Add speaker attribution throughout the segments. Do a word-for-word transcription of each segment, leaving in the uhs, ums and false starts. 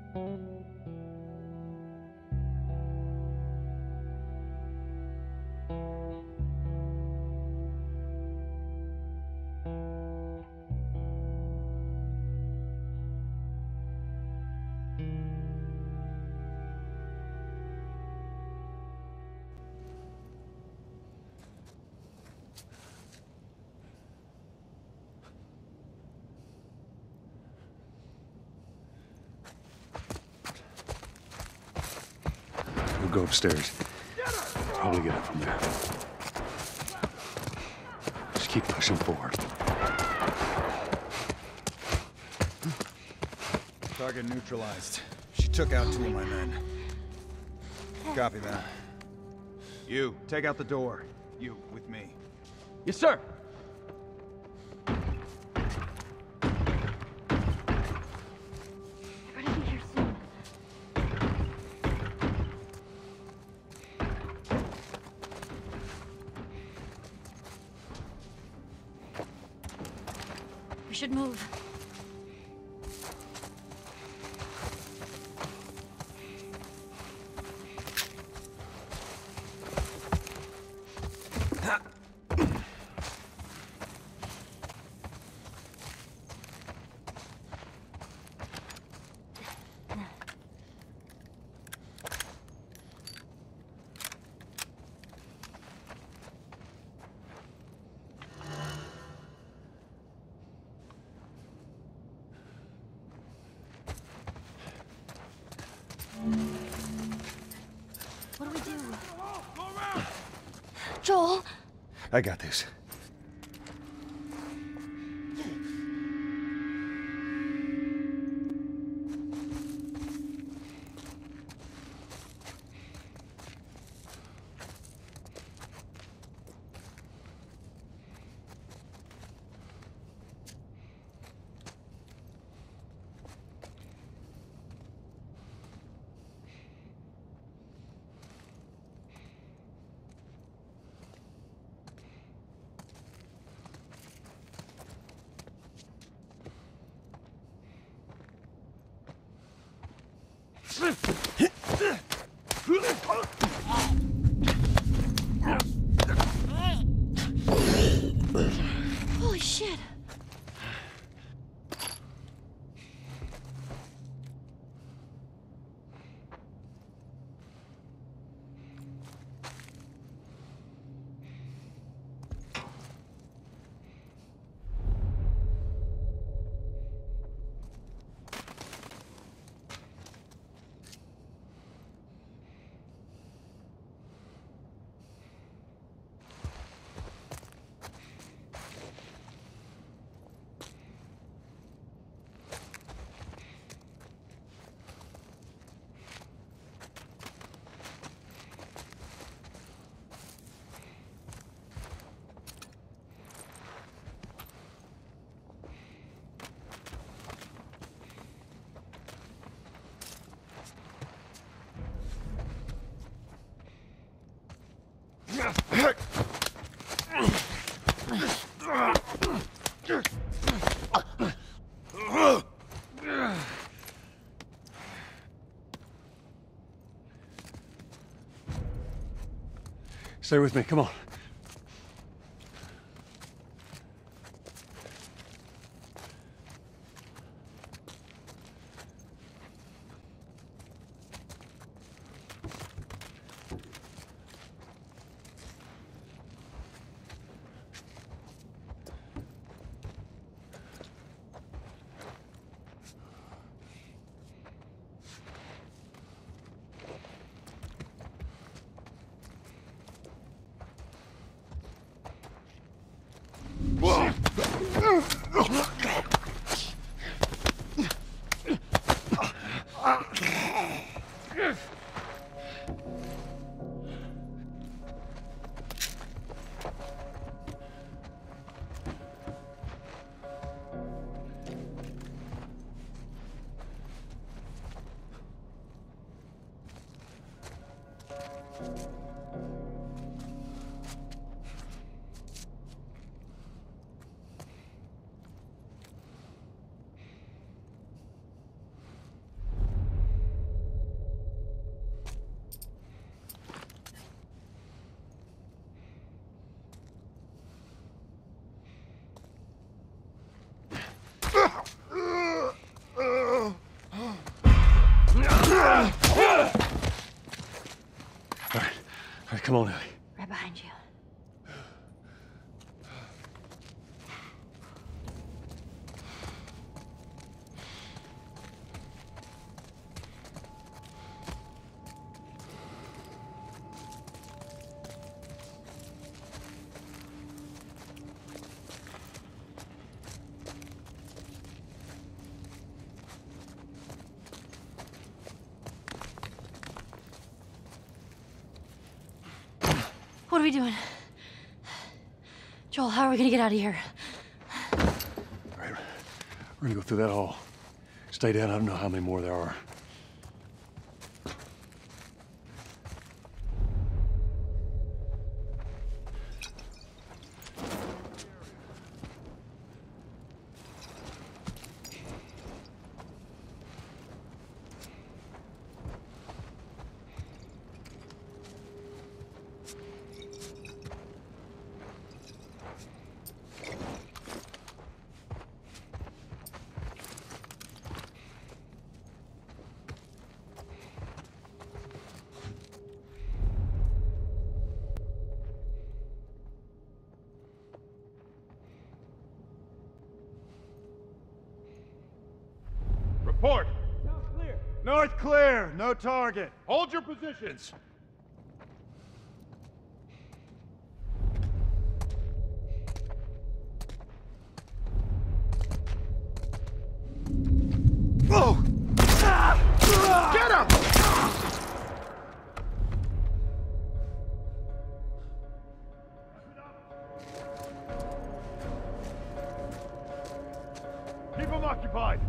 Speaker 1: We'll go upstairs. Probably get it from there. Just keep pushing forward.
Speaker 2: Target neutralized. She took out two of my men. Copy that. You, take out the door. You, with me.
Speaker 3: Yes, sir.
Speaker 4: We should move. What do we do? Joel?
Speaker 1: I got this.
Speaker 4: Holy shit.
Speaker 1: Stay with me, come on. Come on, Ellie.
Speaker 4: Right behind you. What are we doing? Joel, how are we gonna get out of here?
Speaker 1: All right, we're gonna go through that hall. Stay down, I don't know how many more there are.
Speaker 3: Report! South clear. North clear. No target. Hold your positions.
Speaker 2: Oh! Get him!
Speaker 3: Keep them occupied.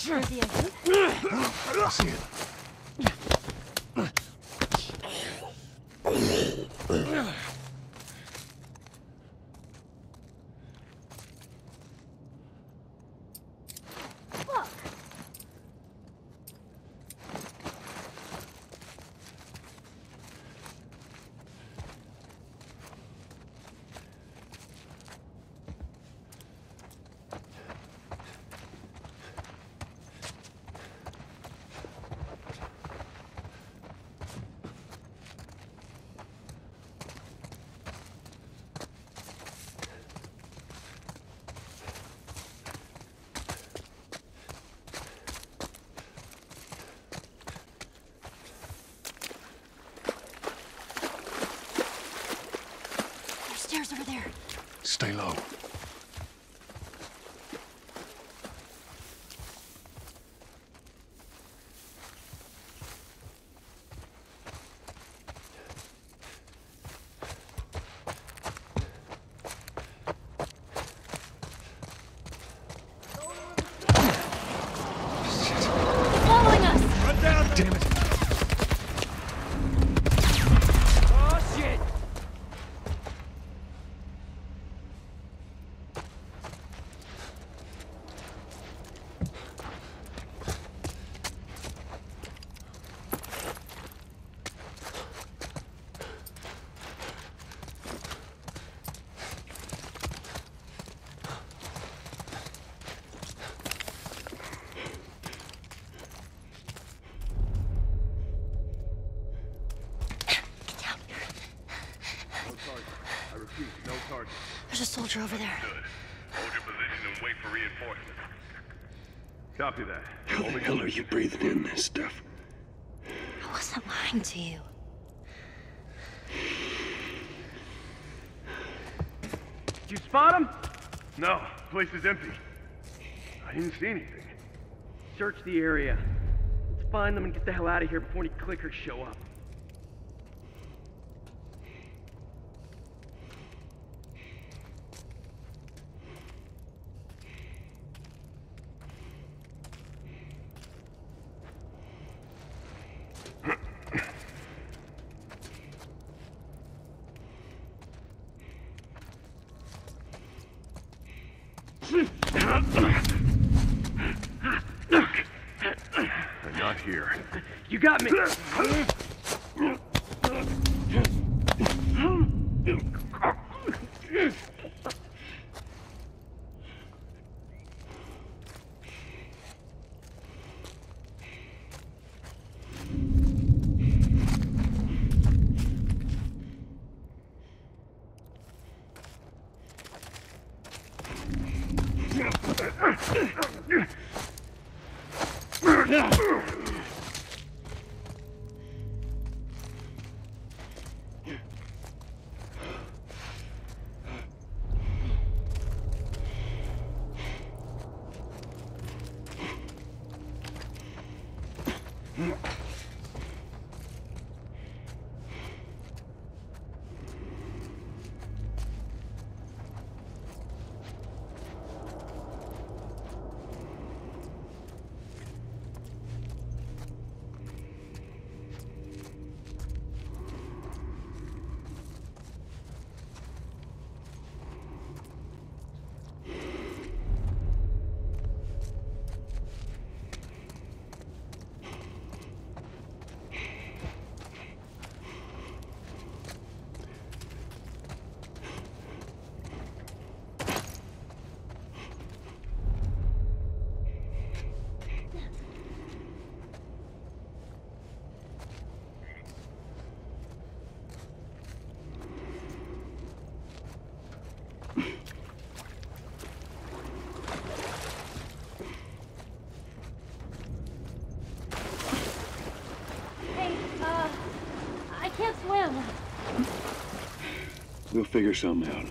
Speaker 4: There's the exit.
Speaker 1: I see it.
Speaker 4: Look. There's stairs over there.
Speaker 1: Stay low.
Speaker 4: Following us.
Speaker 2: Run down!
Speaker 1: Damn it.
Speaker 2: Oh, shit!
Speaker 3: I repeat, no target.
Speaker 4: There's a soldier over there.
Speaker 5: Good. Hold your position and wait for reinforcements.
Speaker 3: Copy that.
Speaker 1: How the hell are you breathing in this stuff?
Speaker 4: I wasn't lying to you.
Speaker 3: Did you spot him? No, place is empty. I didn't see anything.
Speaker 6: Search the area. Let's find them and get the hell out of here before any clickers show up.
Speaker 3: They're not here.
Speaker 6: You got me!
Speaker 4: Hey, uh, I can't swim.
Speaker 1: We'll figure something out.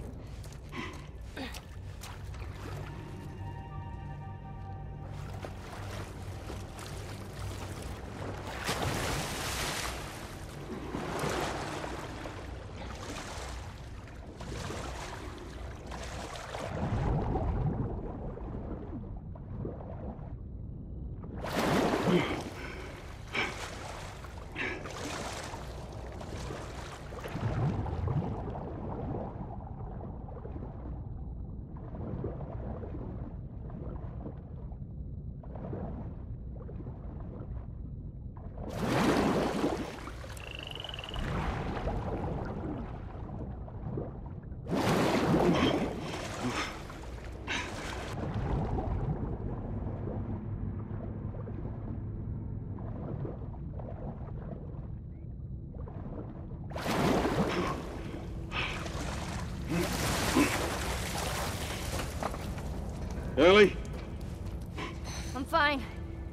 Speaker 3: Ellie?
Speaker 4: I'm fine.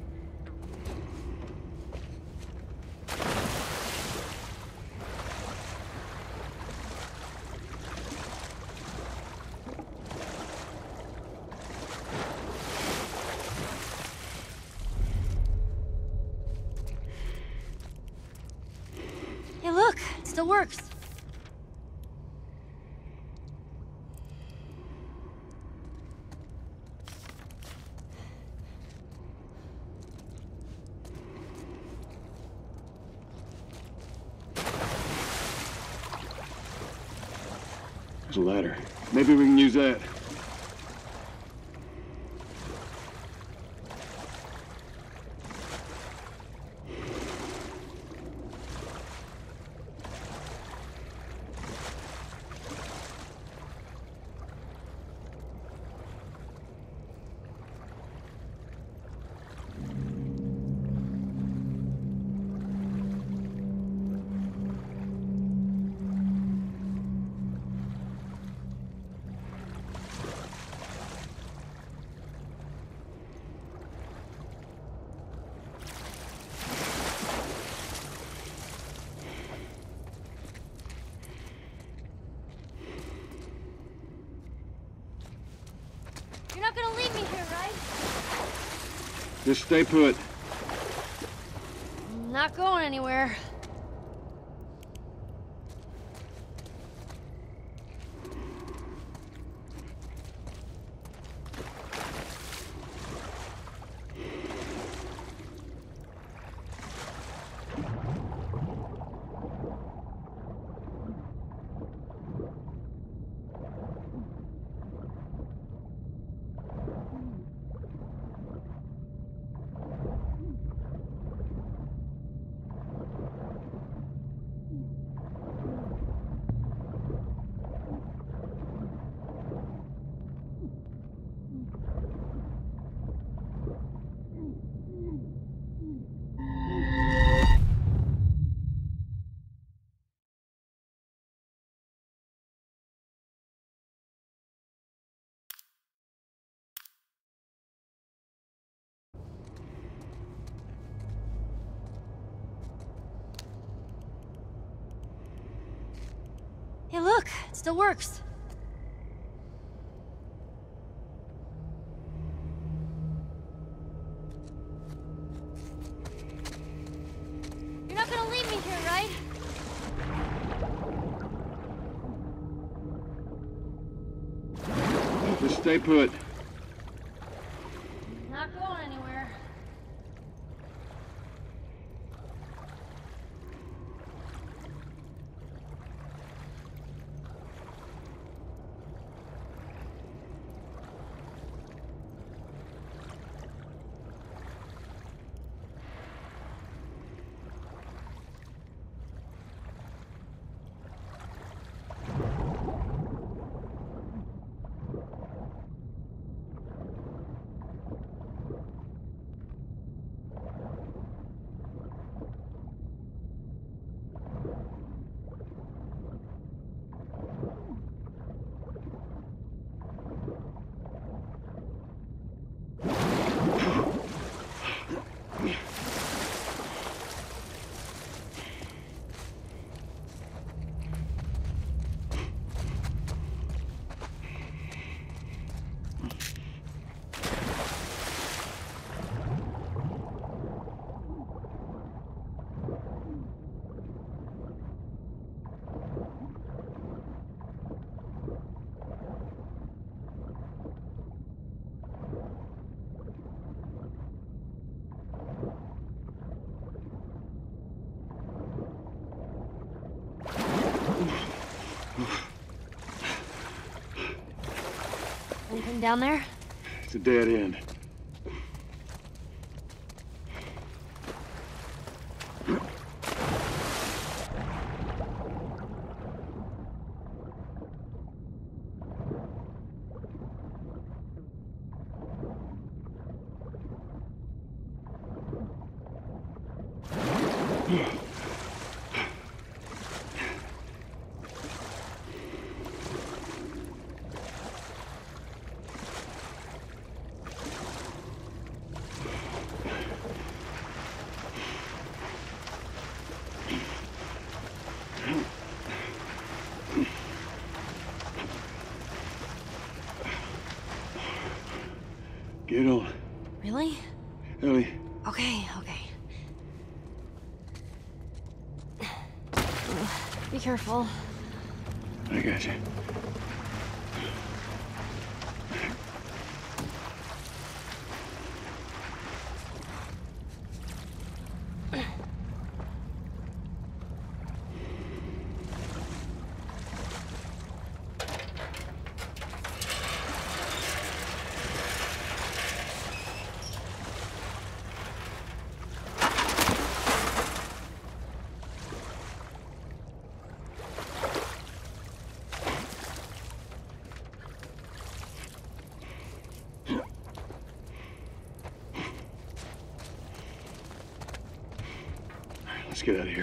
Speaker 4: Hey, look, it still works.
Speaker 3: There's a ladder. Maybe we can use that.
Speaker 4: You're not gonna leave me here, right?
Speaker 3: Just stay put.
Speaker 4: I'm not going anywhere. Hey, look, it still works. You're not gonna leave me here, right?
Speaker 3: Just stay put.
Speaker 4: Not going anywhere. Anything down there?
Speaker 3: It's a dead end.
Speaker 1: you don't.
Speaker 4: Really?
Speaker 1: Ellie,
Speaker 4: Okay, okay. Be careful.
Speaker 1: I got you. Let's get out of here.